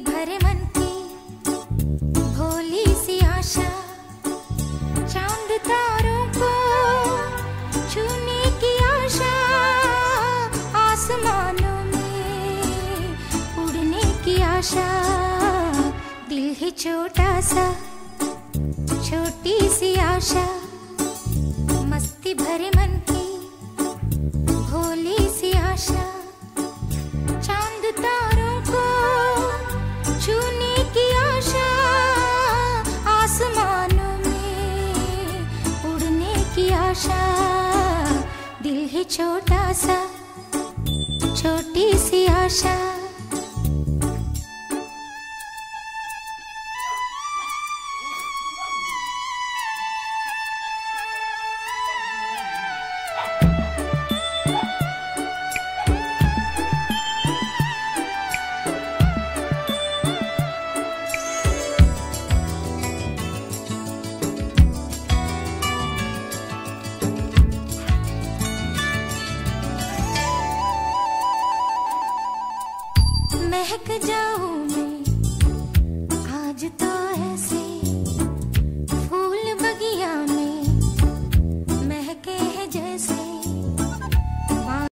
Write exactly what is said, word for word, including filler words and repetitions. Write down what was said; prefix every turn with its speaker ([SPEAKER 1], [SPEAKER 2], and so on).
[SPEAKER 1] भरे मन की भोली सी आशा, चांद तारों को छूने की आशा, आसमानों में उड़ने की आशा। दिल है छोटा सा, छोटी सी आशा, मस्ती भरे मन की भोली सी आशा, चांद तारों को छूने की आशा, आसमानों में उड़ने की आशा। दिल है छोटा सा, छोटी सी आशा।